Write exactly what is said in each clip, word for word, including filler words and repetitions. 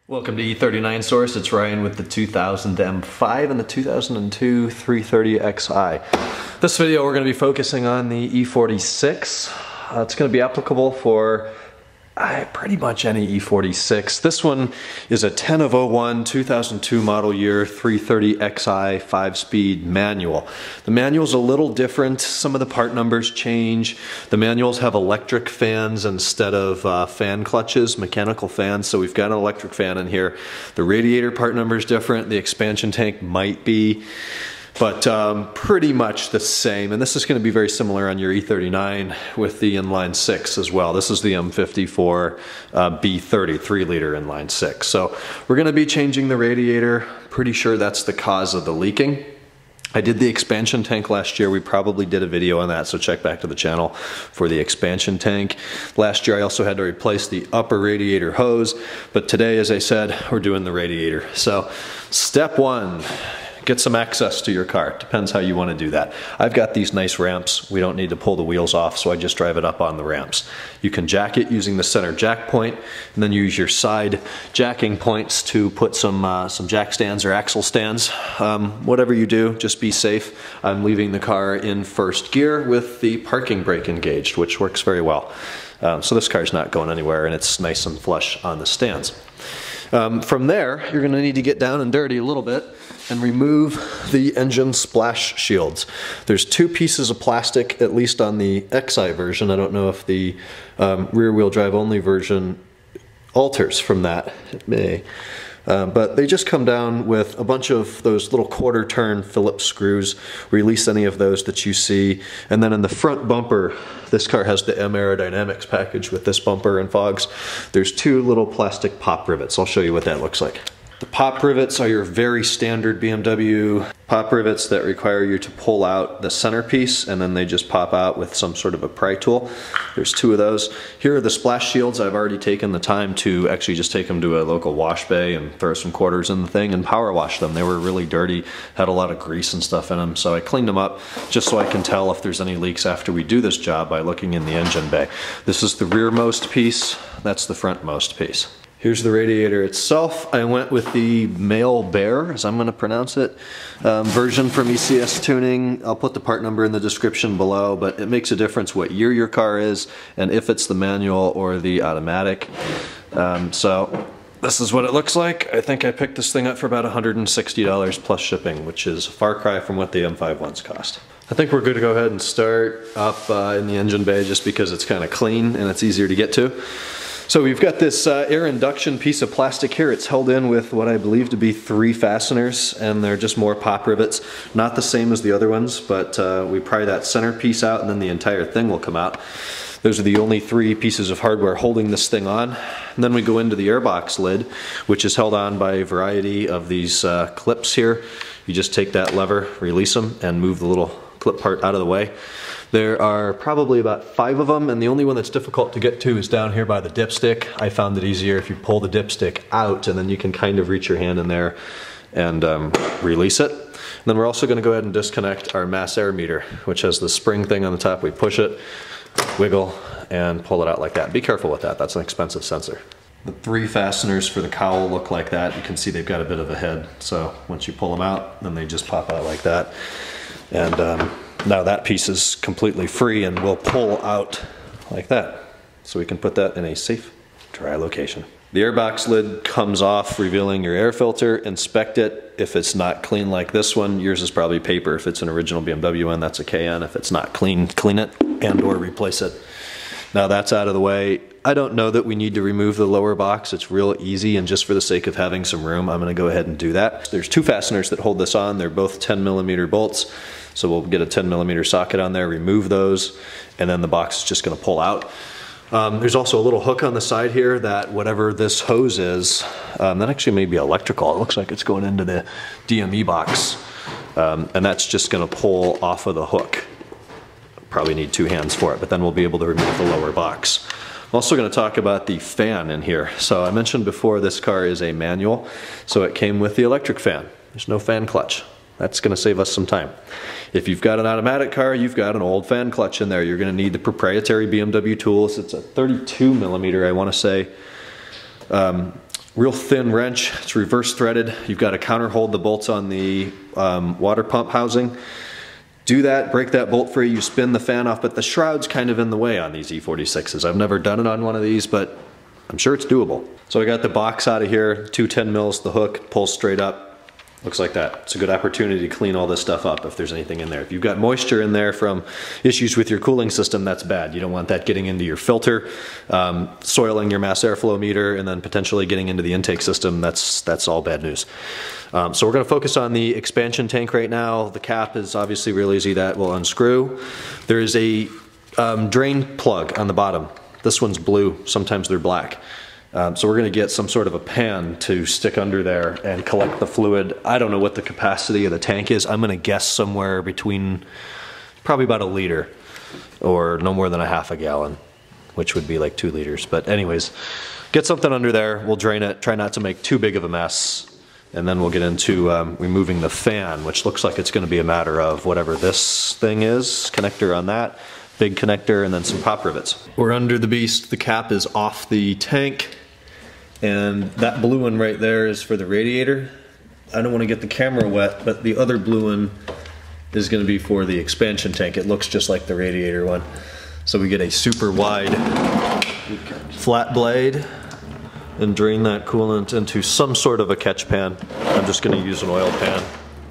Welcome to E thirty-nine Source. It's Ryan with the two thousand M five and the two thousand two three thirty X I. This video we're going to be focusing on the E forty-six. Uh, it's going to be applicable for uh, pretty much any E forty-six. This one is a ten of oh one two thousand two model year three thirty X I five speed manual. The manual's a little different. Some of the part numbers change. The manuals have electric fans instead of uh, fan clutches, mechanical fans, so we've got an electric fan in here. The radiator part number is different. The expansion tank might be, but um, pretty much the same. And this is going to be very similar on your E thirty-nine with the inline six as well. This is the M fifty-four uh, B thirty, three liter inline six. So we're going to be changing the radiator. Pretty sure that's the cause of the leaking. I did the expansion tank last year. We probably did a video on that, so check back to the channel for the expansion tank. Last year I also had to replace the upper radiator hose, but today, as I said, we're doing the radiator. So step one, get some access to your car. Depends how you want to do that. I've got these nice ramps. We don't need to pull the wheels off, so I just drive it up on the ramps. You can jack it using the center jack point, and then use your side jacking points to put some uh, some jack stands or axle stands. Um, whatever you do, just be safe. I'm leaving the car in first gear with the parking brake engaged, which works very well. Um, so this car's not going anywhere, and it's nice and flush on the stands. Um, from there, you're going to need to get down and dirty a little bit and remove the engine splash shields. There's two pieces of plastic, at least on the X I version. I don't know if the um, rear-wheel drive only version alters from that. It may. Uh, but they just come down with a bunch of those little quarter turn Phillips screws. Release any of those that you see. And then in the front bumper, this car has the M Aerodynamics package with this bumper and fogs. There's two little plastic pop rivets. I'll show you what that looks like. The pop rivets are your very standard B M W pop rivets that require you to pull out the centerpiece, and then they just pop out with some sort of a pry tool. There's two of those. Here are the splash shields. I've already taken the time to actually just take them to a local wash bay and throw some quarters in the thing and power wash them. They were really dirty, had a lot of grease and stuff in them, so I cleaned them up just so I can tell if there's any leaks after we do this job by looking in the engine bay. This is the rearmost piece, that's the frontmost piece. Here's the radiator itself. I went with the Male Bear, as I'm going to pronounce it, um, version from E C S Tuning. I'll put the part number in the description below, but it makes a difference what year your car is and if it's the manual or the automatic. Um, so this is what it looks like. I think I picked this thing up for about one hundred sixty dollars plus shipping, which is a far cry from what the M five ones cost. I think we're good to go ahead and start up uh, in the engine bay just because it's kind of clean and it's easier to get to. So we've got this uh, air induction piece of plastic here. It's held in with what I believe to be three fasteners, and they're just more pop rivets. Not the same as the other ones, but uh, we pry that center piece out and then the entire thing will come out. Those are the only three pieces of hardware holding this thing on. And then we go into the airbox lid, which is held on by a variety of these uh, clips here. You just take that lever, release them, and move the little clip part out of the way. There are probably about five of them, and the only one that's difficult to get to is down here by the dipstick. I found it easier if you pull the dipstick out, and then you can kind of reach your hand in there and um, release it. And then we're also going to go ahead and disconnect our mass air meter, which has the spring thing on the top. We push it, wiggle, and pull it out like that. Be careful with that. That's an expensive sensor. The three fasteners for the cowl look like that. You can see they've got a bit of a head, so once you pull them out, then they just pop out like that. And um, now that piece is completely free and will pull out like that. So we can put that in a safe, dry location. The airbox lid comes off, revealing your air filter. Inspect it. If it's not clean like this one, yours is probably paper. If it's an original B M W one, that's a K N. If it's not clean, clean it and or replace it. Now that's out of the way. I don't know that we need to remove the lower box. It's real easy, and just for the sake of having some room, I'm going to go ahead and do that. There's two fasteners that hold this on. They're both ten millimeter bolts. So we'll get a ten millimeter socket on there, remove those, and then the box is just going to pull out. Um, there's also a little hook on the side here that whatever this hose is, um, that actually may be electrical. It looks like it's going into the D M E box, um, and that's just going to pull off of the hook. Probably need two hands for it, but then we'll be able to remove the lower box. I'm also going to talk about the fan in here. So I mentioned before this car is a manual, so it came with the electric fan. There's no fan clutch. That's going to save us some time. If you've got an automatic car, you've got an old fan clutch in there. You're going to need the proprietary B M W tools. It's a thirty-two millimeter, I want to say, um, real thin wrench. It's reverse threaded. You've got to counter hold the bolts on the um, water pump housing. Do that, break that bolt free, you spin the fan off, but the shroud's kind of in the way on these E forty-sixes. I've never done it on one of these, but I'm sure it's doable. So I got the box out of here, two ten mils, the hook, pulls straight up. Looks like that. It's a good opportunity to clean all this stuff up if there's anything in there. If you've got moisture in there from issues with your cooling system, that's bad. You don't want that getting into your filter, um, soiling your mass airflow meter, and then potentially getting into the intake system. That's, that's all bad news. Um, so we're going to focus on the expansion tank right now. The cap is obviously real easy. That will unscrew. There is a um, drain plug on the bottom. This one's blue. Sometimes they're black. Um, so we're going to get some sort of a pan to stick under there and collect the fluid. I don't know what the capacity of the tank is. I'm going to guess somewhere between probably about a liter or no more than a half a gallon, which would be like two liters. But anyways, get something under there. We'll drain it. Try not to make too big of a mess. And then we'll get into um, removing the fan, which looks like it's going to be a matter of whatever this thing is, connector on that, big connector, and then some pop rivets. We're under the beast. The cap is off the tank. And that blue one right there is for the radiator. I don't want to get the camera wet, but the other blue one is going to be for the expansion tank. It looks just like the radiator one. So we get a super wide flat blade and drain that coolant into some sort of a catch pan. I'm just going to use an oil pan.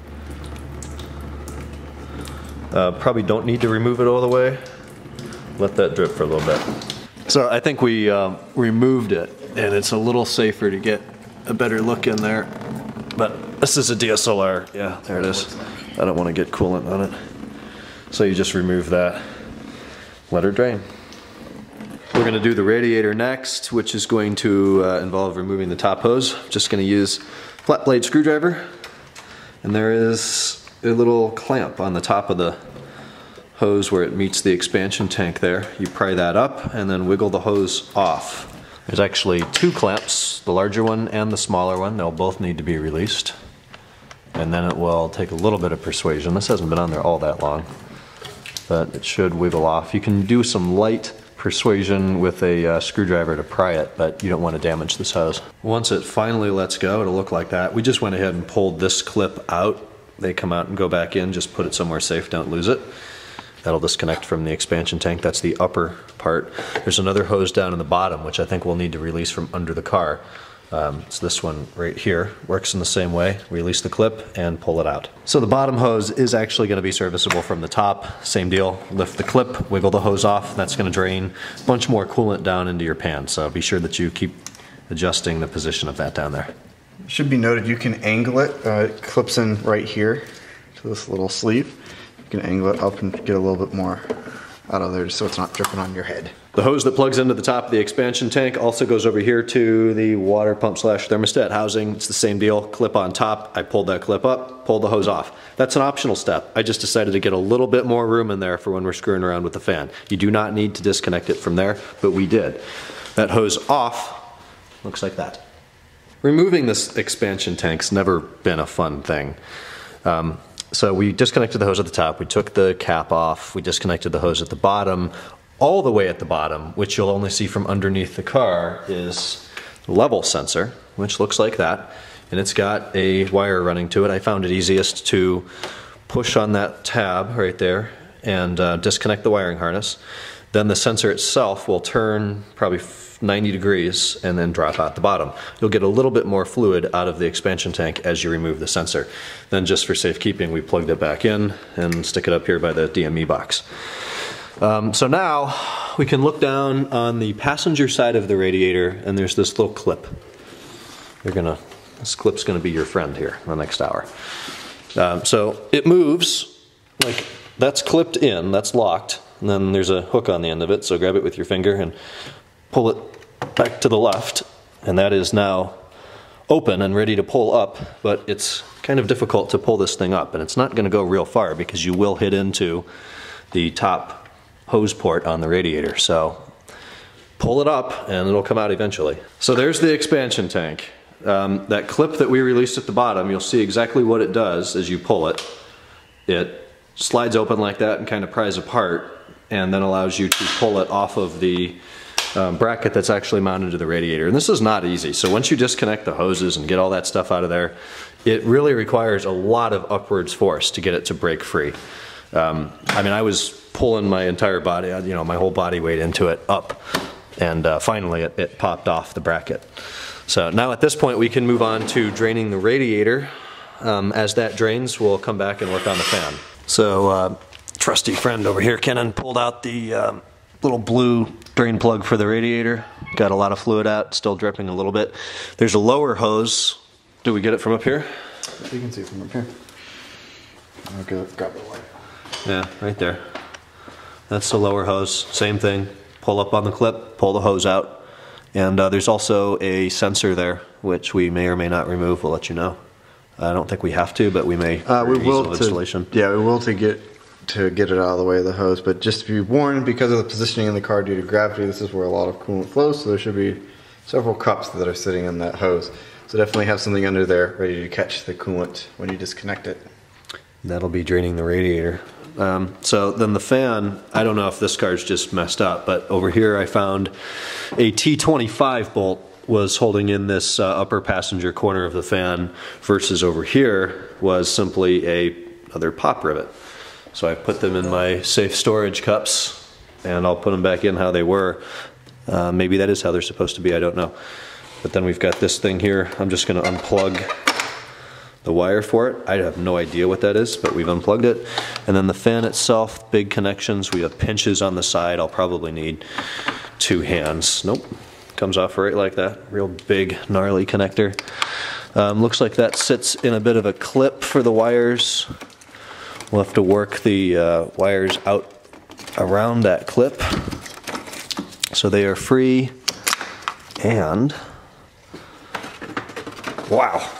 Uh, probably don't need to remove it all the way. Let that drip for a little bit. So I think we um, removed it, and it's a little safer to get a better look in there. But this is a D S L R. Yeah, there it is. I don't want to get coolant on it. So you just remove that. Let her drain. We're going to do the radiator next, which is going to uh, involve removing the top hose. Just going to use flat blade screwdriver. And there is a little clamp on the top of the hose where it meets the expansion tank there. You pry that up and then wiggle the hose off. There's actually two clamps, the larger one and the smaller one. They'll both need to be released. And then it will take a little bit of persuasion. This hasn't been on there all that long, but it should wiggle off. You can do some light persuasion with a uh, screwdriver to pry it, but you don't want to damage this hose. Once it finally lets go, it'll look like that. We just went ahead and pulled this clip out. They come out and go back in. Just put it somewhere safe, don't lose it. That'll disconnect from the expansion tank. That's the upper part. There's another hose down in the bottom, which I think we'll need to release from under the car. Um, it's this one right here. Works in the same way. Release the clip and pull it out. So the bottom hose is actually going to be serviceable from the top. Same deal. Lift the clip, wiggle the hose off. That's going to drain a bunch more coolant down into your pan. So be sure that you keep adjusting the position of that down there. It should be noted you can angle it. Uh, it clips in right here to this little sleeve. You can angle it up and get a little bit more out of there just so it's not dripping on your head. The hose that plugs into the top of the expansion tank also goes over here to the water pump slash thermostat housing. It's the same deal, clip on top. I pulled that clip up, pulled the hose off. That's an optional step. I just decided to get a little bit more room in there for when we're screwing around with the fan. You do not need to disconnect it from there, but we did. That hose off looks like that. Removing this expansion tank's never been a fun thing. Um, So we disconnected the hose at the top, we took the cap off, we disconnected the hose at the bottom. All the way at the bottom, which you'll only see from underneath the car, is the level sensor, which looks like that. And it's got a wire running to it. I found it easiest to push on that tab right there and uh, disconnect the wiring harness. Then the sensor itself will turn probably ninety degrees and then drop out the bottom. You'll get a little bit more fluid out of the expansion tank as you remove the sensor. Then just for safekeeping, we plugged it back in and stick it up here by the D M E box. Um, so now we can look down on the passenger side of the radiator, and there's this little clip. You're gonna, this clip's gonna be your friend here in the next hour. Um, so it moves, like that's clipped in, that's locked, and then there's a hook on the end of it, so grab it with your finger and pull it back to the left, and that is now open and ready to pull up, but it's kind of difficult to pull this thing up, and it's not gonna go real far because you will hit into the top hose port on the radiator. So pull it up and it'll come out eventually. So there's the expansion tank. Um, that clip that we released at the bottom, you'll see exactly what it does as you pull it. It slides open like that and kind of pries apart, and then allows you to pull it off of the um, bracket that's actually mounted to the radiator. And this is not easy. So once you disconnect the hoses and get all that stuff out of there, it really requires a lot of upwards force to get it to break free. Um, I mean, I was pulling my entire body, you know, my whole body weight into it up, and uh, finally it, it popped off the bracket. So now at this point we can move on to draining the radiator. Um, as that drains, we'll come back and work on the fan. So uh, trusty friend over here, Kenan, pulled out the um, little blue drain plug for the radiator. Got a lot of fluid out, still dripping a little bit. There's a lower hose. Do we get it from up here? You can see it from up here. I'll go grab the light. Yeah, right there. That's the lower hose. Same thing. Pull up on the clip, pull the hose out. And uh, there's also a sensor there, which we may or may not remove. We'll let you know. I don't think we have to, but we may. Uh, we will to, installation. Yeah, we will to get to get it out of the way of the hose. But just to be warned, because of the positioning in the car due to gravity, this is where a lot of coolant flows. So there should be several cups that are sitting in that hose. So definitely have something under there ready to catch the coolant when you disconnect it. That'll be draining the radiator. Um, so then the fan, I don't know if this car's just messed up, but over here I found a T twenty-five bolt was holding in this uh, upper passenger corner of the fan, versus over here was simply a another pop rivet. So I put them in my safe storage cups, and I'll put them back in how they were. Uh, maybe that is how they're supposed to be, I don't know. But then we've got this thing here. I'm just going to unplug the wire for it. I have no idea what that is, but we've unplugged it. And then the fan itself, big connections. We have pinches on the side. I'll probably need two hands. Nope, comes off right like that. Real big, gnarly connector. Um, looks like that sits in a bit of a clip for the wires. We'll have to work the uh, wires out around that clip so they are free. And wow.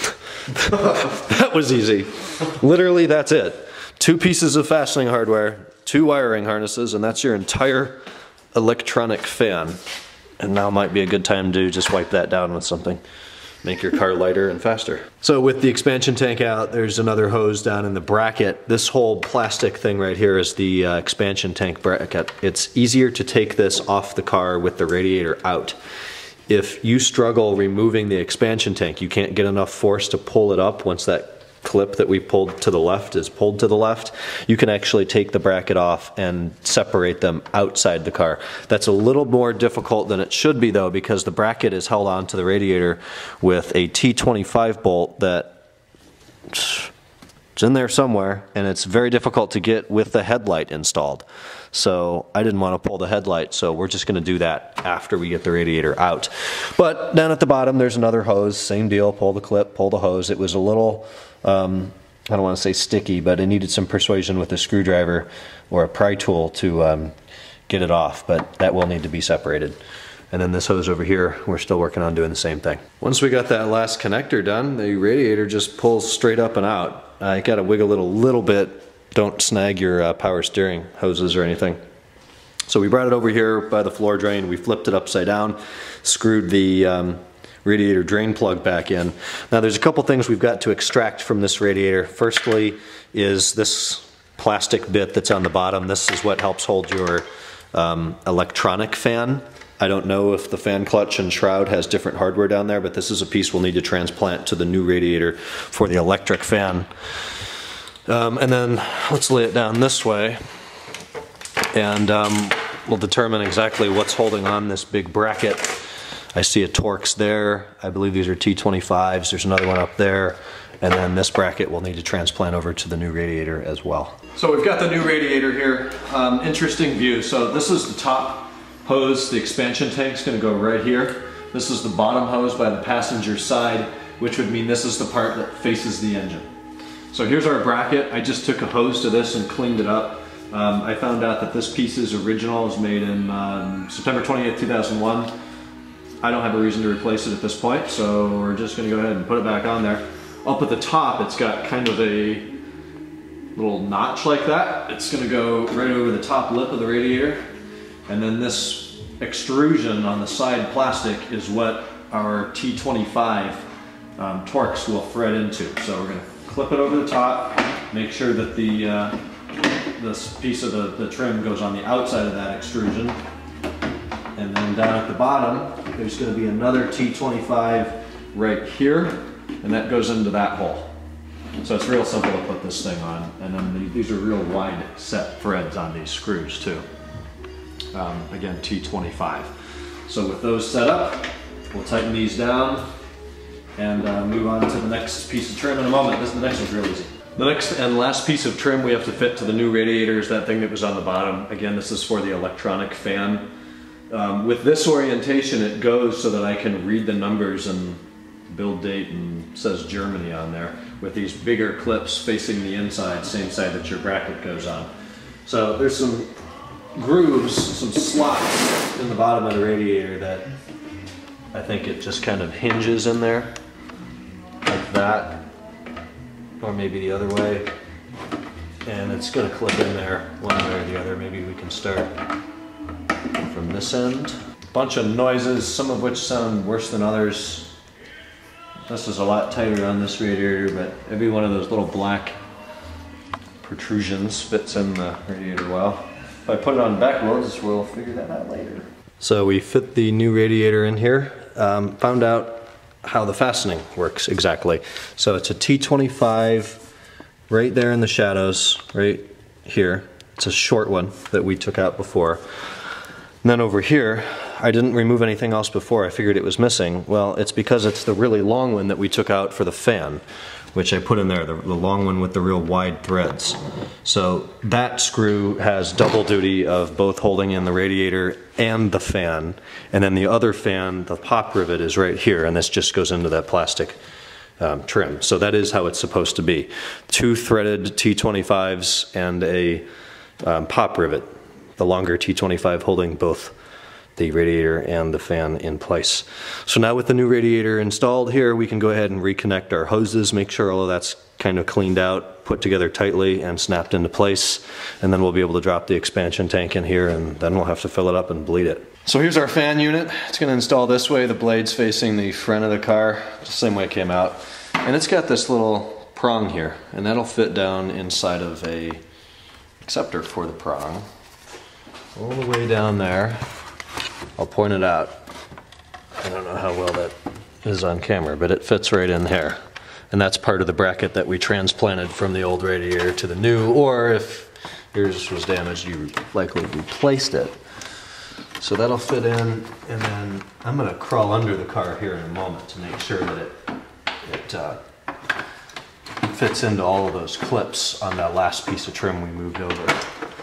That was easy. Literally, that's it. Two pieces of fastening hardware, two wiring harnesses, and that's your entire electronic fan. And now might be a good time to just wipe that down with something. Make your car lighter and faster. So with the expansion tank out, there's another hose down in the bracket. This whole plastic thing right here is the uh, expansion tank bracket. It's easier to take this off the car with the radiator out. If you struggle removing the expansion tank, you can't get enough force to pull it up once that clip that we pulled to the left is pulled to the left, you can actually take the bracket off and separate them outside the car. That's a little more difficult than it should be though, because the bracket is held onto the radiator with a T twenty-five bolt that it's in there somewhere, and it's very difficult to get with the headlight installed. So I didn't want to pull the headlight, so we're just going to do that after we get the radiator out. But down at the bottom there's another hose, same deal, pull the clip, pull the hose. It was a little, um, I don't want to say sticky, but it needed some persuasion with a screwdriver or a pry tool to um, get it off, but that will need to be separated. And then this hose over here, we're still working on doing the same thing. Once we got that last connector done, the radiator just pulls straight up and out. I got to wiggle it a little bit. Don't snag your uh, power steering hoses or anything. So we brought it over here by the floor drain. We flipped it upside down, screwed the um, radiator drain plug back in. Now there's a couple things we've got to extract from this radiator. Firstly is this plastic bit that's on the bottom. This is what helps hold your um, electronic fan. I don't know if the fan clutch and shroud has different hardware down there, but this is a piece we'll need to transplant to the new radiator for the electric fan. Um, and then let's lay it down this way, and um, we'll determine exactly what's holding on this big bracket. I see a Torx there. I believe these are T twenty-fives. There's another one up there. And then this bracket we'll need to transplant over to the new radiator as well. So we've got the new radiator here. Um, interesting view. So this is the top hose. The expansion tank's going to go right here. This is the bottom hose by the passenger side, which would mean this is the part that faces the engine. So here's our bracket. I just took a hose to this and cleaned it up. Um, I found out that this piece is original. It was made in um, September twentieth, two thousand one. I don't have a reason to replace it at this point, so we're just going to go ahead and put it back on there. Up at the top, it's got kind of a little notch like that. It's going to go right over the top lip of the radiator. And then this extrusion on the side plastic is what our T twenty-five um, Torx will thread into. So we're going to clip it over the top, make sure that the uh, this piece of the, the trim goes on the outside of that extrusion. And then down at the bottom, there's going to be another T twenty-five right here, and that goes into that hole. So it's real simple to put this thing on. And then the, these are real wide set threads on these screws too. Um, again, T twenty-five. So with those set up, we'll tighten these down and uh, move on to the next piece of trim in a moment. This the next one's real easy. The next and last piece of trim we have to fit to the new radiator is that thing that was on the bottom. Again, this is for the electronic fan. Um, with this orientation, it goes so that I can read the numbers and build date and says Germany on there with these bigger clips facing the inside, same side that your bracket goes on. So there's some grooves, some slots in the bottom of the radiator that I think it just kind of hinges in there, like that, or maybe the other way, and it's going to clip in there one way or the other. Maybe we can start from this end. Bunch of noises, some of which sound worse than others. This is a lot tighter on this radiator, but every one of those little black protrusions fits in the radiator well. If I put it on backwards, we'll figure that out later. So we fit the new radiator in here, um, found out how the fastening works exactly. So it's a T twenty-five right there in the shadows, right here. It's a short one that we took out before. And then over here, I didn't remove anything else before. I figured it was missing. Well, it's because it's the really long one that we took out for the fan, which I put in there, the, the long one with the real wide threads. So that screw has double duty of both holding in the radiator and the fan. And then the other fan, the pop rivet, is right here, and this just goes into that plastic um, trim. So that is how it's supposed to be. Two threaded T twenty-fives and a um, pop rivet. The longer T twenty-five holding both the radiator and the fan in place. So now with the new radiator installed here, we can go ahead and reconnect our hoses, make sure all of that's kind of cleaned out, put together tightly and snapped into place, and then we'll be able to drop the expansion tank in here, and then we'll have to fill it up and bleed it. So here's our fan unit. It's going to install this way, the blade's facing the front of the car, the same way it came out. And it's got this little prong here, and that'll fit down inside of a acceptor for the prong. All the way down there. I'll point it out. I don't know how well that is on camera, but it fits right in there. And that's part of the bracket that we transplanted from the old radiator to the new, or if yours was damaged, you likely replaced it. So that'll fit in, and then I'm gonna crawl under the car here in a moment to make sure that it, it uh, fits into all of those clips on that last piece of trim we moved over.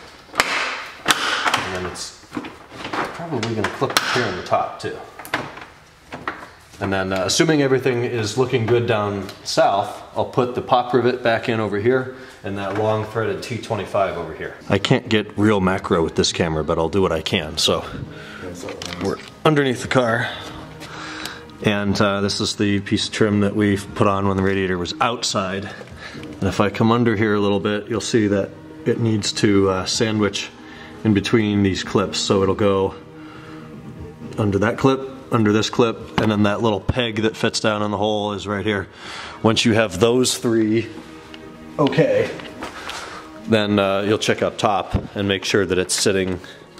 And then it's probably going to clip here on the top too. And then uh, assuming everything is looking good down south, I'll put the pop rivet back in over here and that long threaded T twenty-five over here. I can't get real macro with this camera, but I'll do what I can. So we're underneath the car, and uh, this is the piece of trim that we put on when the radiator was outside. And if I come under here a little bit, you'll see that it needs to uh, sandwich in between these clips, so it'll go under that clip, under this clip, and then that little peg that fits down in the hole is right here. Once you have those three okay, then uh, you'll check up top and make sure that it's sitting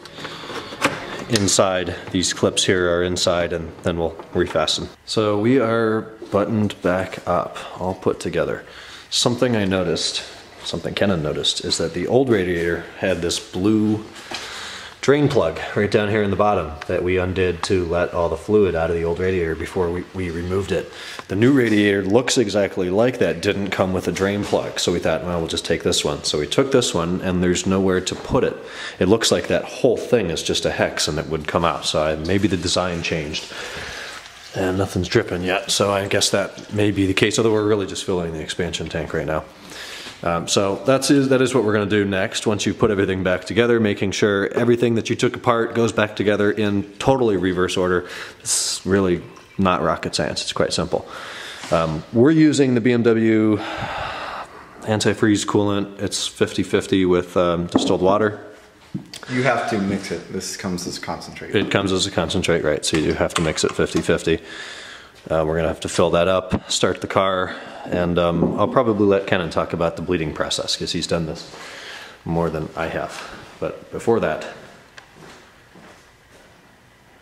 inside. These clips here are inside, and then we'll refasten. So we are buttoned back up, all put together. Something I noticed, something Kenan noticed, is that the old radiator had this blue drain plug right down here in the bottom that we undid to let all the fluid out of the old radiator before we, we removed it. The new radiator looks exactly like that, didn't come with a drain plug, so we thought, well, we'll just take this one. So we took this one, and there's nowhere to put it. It looks like that whole thing is just a hex and it would come out, so I, maybe the design changed. And nothing's dripping yet, so I guess that may be the case, although we're really just filling the expansion tank right now. Um, so that's is, that is what we're going to do next. Once you put everything back together, making sure everything that you took apart goes back together in totally reverse order. It's really not rocket science. It's quite simple. Um, we're using the B M W antifreeze coolant. It's fifty fifty with um, distilled water. You have to mix it. This comes as concentrate. It comes as a concentrate, right? So you do have to mix it fifty fifty. Uh, we're going to have to fill that up, start the car, and um, I'll probably let Kenan talk about the bleeding process because he's done this more than I have. But before that,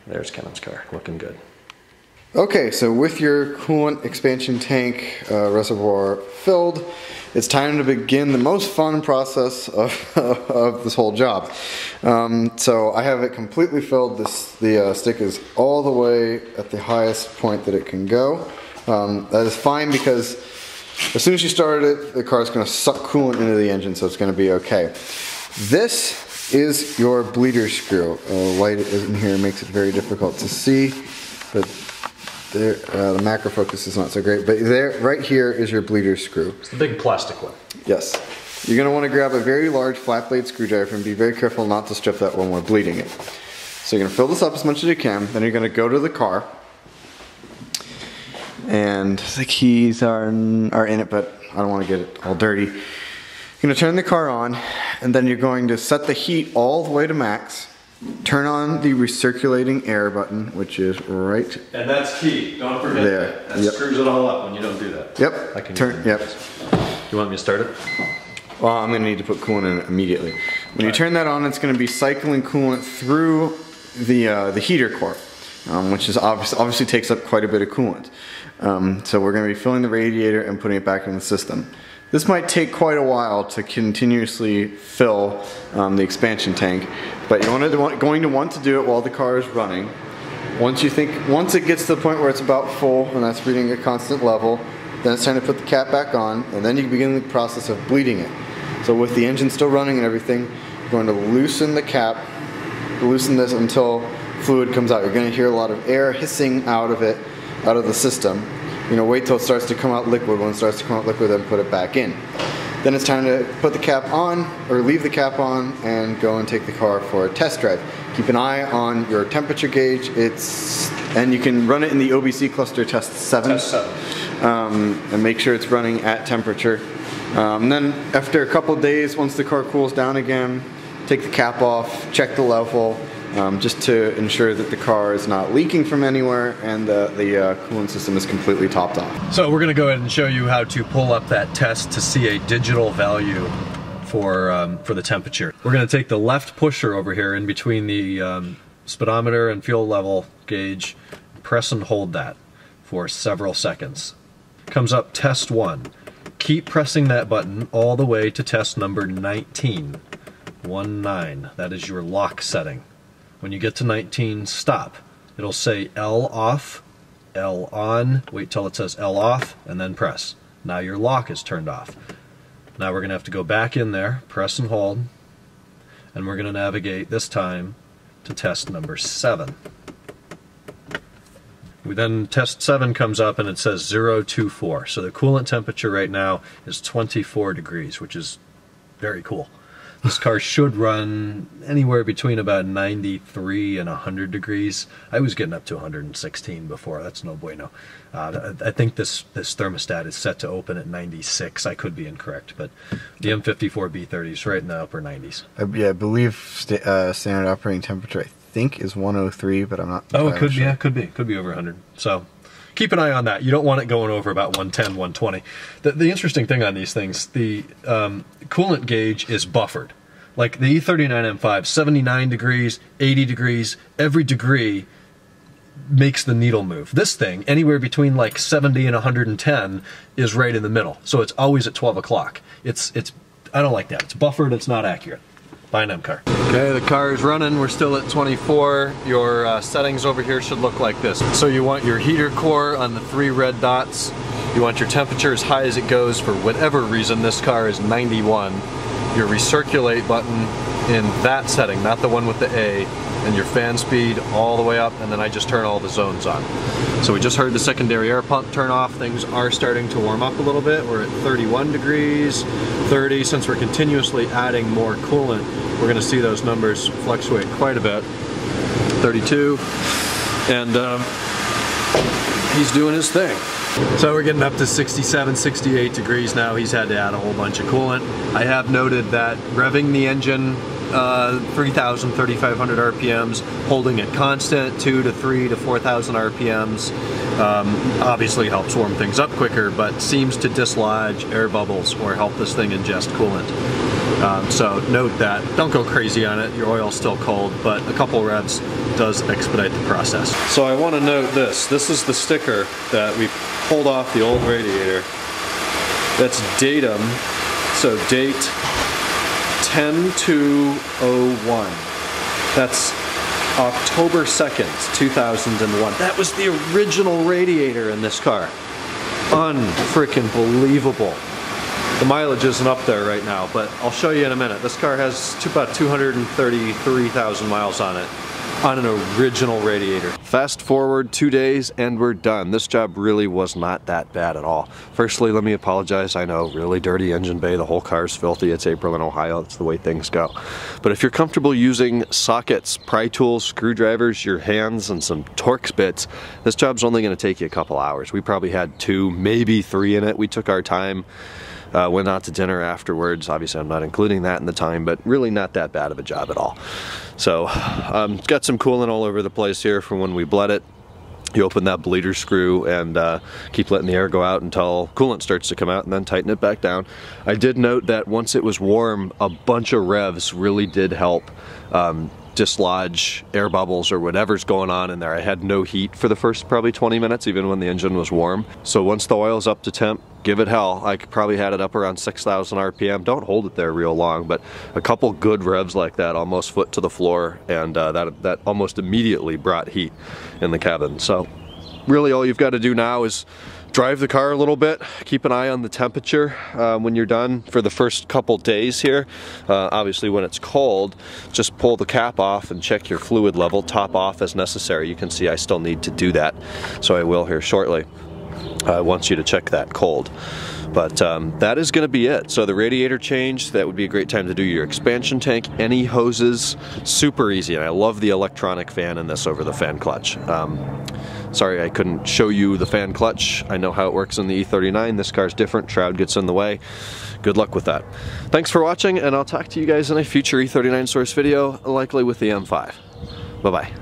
There's Kevin's car, looking good. Okay, so with your coolant expansion tank uh, reservoir filled, it's time to begin the most fun process of, of this whole job. Um, so I have it completely filled. This, the uh, stick is all the way at the highest point that it can go. Um, that is fine because as soon as you start it, the car is going to suck coolant into the engine, so it's going to be okay. This is your bleeder screw. Uh, light in here makes it very difficult to see, but there, uh, the macro focus is not so great. But there, right here is your bleeder screw. It's the big plastic one. Yes. You're going to want to grab a very large flat blade screwdriver and be very careful not to strip that when we're bleeding it. So you're going to fill this up as much as you can. Then you're going to go to the car. And the keys are in, are in it, but I don't want to get it all dirty. You're going to turn the car on, and then you're going to set the heat all the way to max. Turn on the recirculating air button, which is right And that's key. Don't forget there. that. That Yep. screws it all up when you don't do that. Yep. I can Turn. Yep. You want me to start it? Well, I'm going to need to put coolant in it immediately. When you turn that on, it's going to be cycling coolant through the uh, the heater core, um, which is obviously obviously takes up quite a bit of coolant. Um, so we're going to be filling the radiator and putting it back in the system. This might take quite a while to continuously fill um, the expansion tank, but you're going to want to do it while the car is running. Once you think, once it gets to the point where it's about full and that's reading a constant level, then it's time to put the cap back on, and then you begin the process of bleeding it. So with the engine still running and everything, you're going to loosen the cap, loosen this until fluid comes out. You're going to hear a lot of air hissing out of it, out of the system. You know, wait till it starts to come out liquid. When it starts to come out liquid, then put it back in. Then it's time to put the cap on, or leave the cap on, and go and take the car for a test drive. Keep an eye on your temperature gauge. It's, and you can run it in the O B C cluster test seven. Test seven. Um, and make sure it's running at temperature. Um, then after a couple of days, once the car cools down again, take the cap off, check the level, um, just to ensure that the car is not leaking from anywhere and the, the uh, coolant system is completely topped off. So we're going to go ahead and show you how to pull up that test to see a digital value for, um, for the temperature. We're going to take the left pusher over here in between the um, speedometer and fuel level gauge, press and hold that for several seconds. Comes up test one. Keep pressing that button all the way to test number nineteen. one nine. That is your lock setting. When you get to nineteen, stop. It'll say L off, L on, wait till it says L off, and then press. Now your lock is turned off. Now we're going to have to go back in there, press and hold, and we're going to navigate this time to test number seven. We then test seven comes up and it says zero two four. So the coolant temperature right now is twenty-four degrees, which is very cool. This car should run anywhere between about ninety-three and one hundred degrees. I was getting up to one hundred sixteen before. That's no bueno. Uh, I think this, this thermostat is set to open at ninety-six. I could be incorrect, but the M fifty-four B thirty is right in the upper nineties. I, yeah, I believe st uh, standard operating temperature, I think, is one oh three, but I'm not Oh, it could sure. be. Yeah, could be. Could be over one hundred. So keep an eye on that. You don't want it going over about one ten, one twenty. The, the interesting thing on these things, the um, coolant gauge is buffered. Like the E thirty-nine M five, seventy-nine degrees, eighty degrees, every degree makes the needle move. This thing, anywhere between like seventy and one hundred ten, is right in the middle. So it's always at twelve o'clock. It's, it's, I don't like that. It's buffered, it's not accurate. Buy an M car. Okay, the car is running. We're still at twenty-four. Your uh, settings over here should look like this. So you want your heater core on the three red dots. You want your temperature as high as it goes. For whatever reason, this car is ninety-one. Your recirculate button in that setting, not the one with the A, and your fan speed all the way up, and then I just turn all the zones on. So we just heard the secondary air pump turn off. Things are starting to warm up a little bit. We're at thirty-one degrees, thirty. Since we're continuously adding more coolant, we're going to see those numbers fluctuate quite a bit. thirty-two, and um, he's doing his thing. So we're getting up to sixty-seven, sixty-eight degrees now. He's had to add a whole bunch of coolant. I have noted that revving the engine uh, three thousand, thirty-five hundred R P Ms, holding it constant, two to three to four thousand R P Ms, um, obviously helps warm things up quicker, but seems to dislodge air bubbles or help this thing ingest coolant. Um, so note that. Don't go crazy on it. Your oil's still cold, but a couple revs does expedite the process. So I want to note this. This is the sticker that we pulled off the old radiator. That's datum, so date ten two oh one. That's October second, two thousand one. That was the original radiator in this car. Un-freaking believable. The mileage isn't up there right now, but I'll show you in a minute. This car has about two hundred thirty-three thousand miles on it, on an original radiator. Fast forward two days and we're done. This job really was not that bad at all. Firstly, let me apologize. I know, really dirty engine bay. The whole car's filthy. It's April in Ohio. It's the way things go. But if you're comfortable using sockets, pry tools, screwdrivers, your hands, and some Torx bits, this job's only going to take you a couple hours. We probably had two, maybe three in it. We took our time. Uh, went out to dinner afterwards. Obviously I'm not including that in the time, but really not that bad of a job at all. So um, got some coolant all over the place here from when we bled it. You open that bleeder screw and uh, keep letting the air go out until coolant starts to come out, and then tighten it back down. I did note that once it was warm, a bunch of revs really did help um, dislodge air bubbles or whatever's going on in there. I had no heat for the first probably twenty minutes, even when the engine was warm. So once the oil's up to temp, give it hell. I probably had it up around six thousand R P M. Don't hold it there real long, but a couple good revs like that, almost foot to the floor, and uh, that, that almost immediately brought heat in the cabin. So really all you've got to do now is drive the car a little bit, keep an eye on the temperature uh, when you're done for the first couple days here. Uh, obviously when it's cold, just pull the cap off and check your fluid level, top off as necessary. You can see I still need to do that, so I will here shortly. I want you to check that cold. But um, that is going to be it. So the radiator change, that would be a great time to do your expansion tank. Any hoses, super easy. And I love the electronic fan in this over the fan clutch. Um, sorry I couldn't show you the fan clutch. I know how it works in the E thirty-nine. This car's different. Shroud gets in the way. Good luck with that. Thanks for watching, and I'll talk to you guys in a future E thirty-nine source video, likely with the M five. Bye-bye.